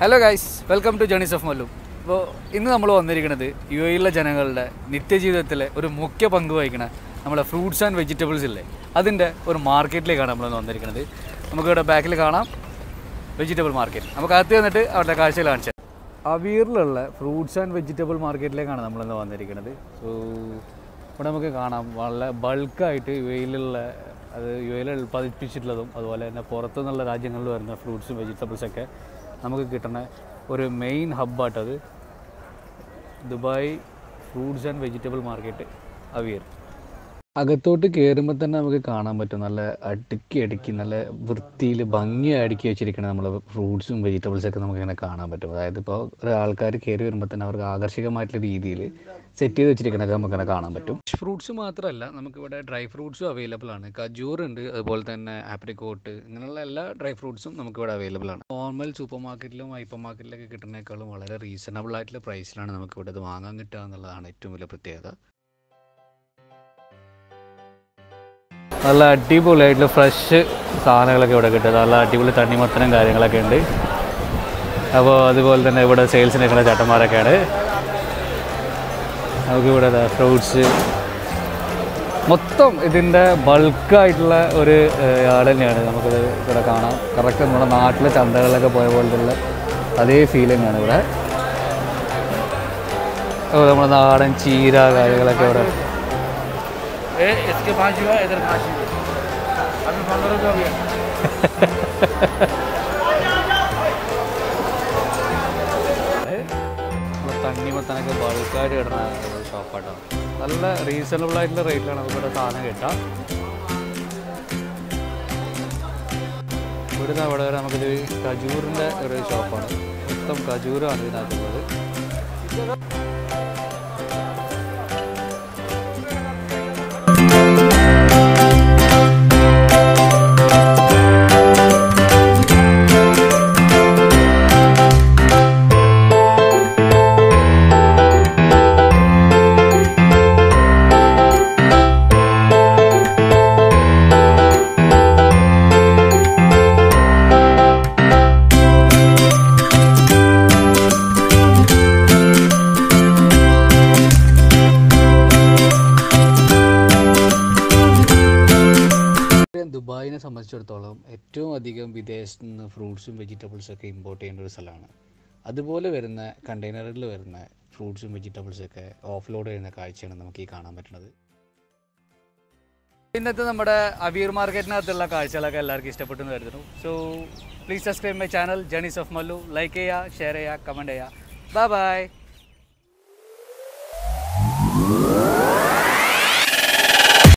Hello guys, welcome to journeys of Mallu. അപ്പോൾ ഇന്ന് നമ്മൾ വന്നിരിക്കുന്നത് യു എയിലെ ജനങ്ങളുടെ നിത്യജീവിതത്തിലെ ഒരു മുഖ്യ പങ്ക് വഹിക്കുന്ന നമ്മളെ ഫ്രൂട്ട്സ് ആൻഡ് വെജിറ്റബിൾസ് ഇല്ലേ, അതിൻ്റെ ഒരു മാർക്കറ്റിലേക്കാണ് നമ്മളിന്ന് വന്നിരിക്കുന്നത്. നമുക്കിവിടെ ബാക്കിൽ കാണാം വെജിറ്റബിൾ മാർക്കറ്റ്. നമുക്ക് അകത്ത് വന്നിട്ട് അവരുടെ കാഴ്ചയിൽ കാണിച്ചത് അവീറിലുള്ള ഫ്രൂട്ട്സ് ആൻഡ് വെജിറ്റബിൾ മാർക്കറ്റിലേക്കാണ് നമ്മളിന്ന് വന്നിരിക്കുന്നത്. സോ ഇവിടെ നമുക്ക് കാണാം വളരെ ബൾക്കായിട്ട് യു എയിലുള്ള യു എയിൽ ഉൽപ്പാദിപ്പിച്ചിട്ടുള്ളതും അതുപോലെ തന്നെ പുറത്തുനിന്നുള്ള രാജ്യങ്ങളിൽ വരുന്ന ഫ്രൂട്ട്സും വെജിറ്റബിൾസൊക്കെ നമുക്ക് കിട്ടുന്ന ഒരു മെയിൻ ഹബ്ബായിട്ടത് Dubai fruits and vegetable market Aweer. അകത്തോട്ട് കയറുമ്പോൾ തന്നെ നമുക്ക് കാണാൻ പറ്റും നല്ല അടുക്കി നല്ല വൃത്തിയിൽ ഭംഗിയായി അടുക്കി വെച്ചിരിക്കുന്ന നമ്മൾ ഫ്രൂട്ട്സും വെജിറ്റബിൾസൊക്കെ നമുക്കിങ്ങനെ കാണാൻ പറ്റും. അതായത് ഇപ്പോൾ ഒരാൾക്കാർ കയറി വരുമ്പോൾ തന്നെ അവർക്ക് ആകർഷകമായിട്ടുള്ള രീതിയിൽ സെറ്റ് ചെയ്ത് വെച്ചിരിക്കുന്നതൊക്കെ നമുക്കിങ്ങനെ കാണാൻ പറ്റും. ഫ്രൂട്ട്സ് മാത്രമല്ല, നമുക്കിവിടെ ഡ്രൈ ഫ്രൂട്ട്സും അവൈലബിൾ ആണ്. കജൂർ ഉണ്ട്, അതുപോലെ തന്നെ ആപ്രിക്കോട്ട്, ഇങ്ങനെയുള്ള എല്ലാ ഡ്രൈ ഫ്രൂട്ട്സും നമുക്കിവിടെ അവൈലബിൾ ആണ്. നോർമൽ സൂപ്പർ മാർക്കറ്റിലും ഹൈപ്പർ മാർക്കറ്റിലൊക്കെ കിട്ടുന്നതിനേക്കാളും വളരെ റീസണബിൾ ആയിട്ടുള്ള പ്രൈസിലാണ് നമുക്കിവിടെ ഇത് വാങ്ങാൻ കിട്ടുക എന്നുള്ളതാണ് ഏറ്റവും വലിയ പ്രത്യേകത. നല്ല അടിപൊളിയായിട്ടുള്ള ഫ്രഷ് സാധനങ്ങളൊക്കെ ഇവിടെ കിട്ടും. നല്ല അടിപൊളി തണ്ണിമത്തനും കാര്യങ്ങളൊക്കെ ഉണ്ട്. അപ്പോൾ അതുപോലെ തന്നെ ഇവിടെ സെയിൽസിന് നിൽക്കുന്ന ചേട്ടന്മാരൊക്കെയാണ്. നമുക്കിവിടെ ഫ്രൂട്ട്സ് മൊത്തം ഇതിൻ്റെ ബൾക്കായിട്ടുള്ള ഒരു ആട് തന്നെയാണ്. നമുക്കിത് ഇവിടെ കാണാം. കറക്റ്റ് നമ്മുടെ നാട്ടിലെ ചന്തകളിലൊക്കെ പോയ പോലത്തുള്ള അതേ ഫീൽ തന്നെയാണ് ഇവിടെ. അപ്പോൾ നമ്മുടെ നാടൻ ചീര കാര്യങ്ങളൊക്കെ ഇവിടെ. इसके 5 हुआ, इधर 5 हुआ, अभी 15 रुपये हो गया. തണ്ണിമത്തനൊക്കെ ബൾക്കായിട്ട് കിടന്ന ഷോപ്പായിട്ടാണ്. നല്ല റീസണബിൾ ആയിട്ടുള്ള റേറ്റിലാണ് നമുക്കിവിടെ സാധനം കിട്ടുക. ഇവിടുന്ന് അവിടെ വരെ നമുക്കിത് കജൂറിൻ്റെ ഒരു ഷോപ്പാണ്. മൊത്തം കജൂറാണ് ഇതിനകത്തുള്ളത്. ദുബായിനെ സംബന്ധിച്ചിടത്തോളം ഏറ്റവും അധികം വിദേശത്ത് നിന്ന് ഫ്രൂട്ട്സും വെജിറ്റബിൾസൊക്കെ ഇമ്പോർട്ട് ചെയ്യേണ്ട ഒരു സ്ഥലമാണ്. അതുപോലെ വരുന്ന കണ്ടെയ്നറുകളിൽ വരുന്ന ഫ്രൂട്ട്സും വെജിറ്റബിൾസൊക്കെ ഓഫ് ലോഡ് ചെയ്യുന്ന കാഴ്ചയാണ് നമുക്ക് ഈ കാണാൻ പറ്റുന്നത്. ഇന്നത്തെ നമ്മുടെ അവീർ മാർക്കറ്റിനകത്തുള്ള കാഴ്ചകളൊക്കെ എല്ലാവർക്കും ഇഷ്ടപ്പെട്ടു എന്ന് കരുതുന്നു. So please subscribe my channel journeys of Mallu. Like ചെയ്യുക, ഷെയർ ചെയ്യുക, കമൻറ്റ് ചെയ്യുക. Bye by.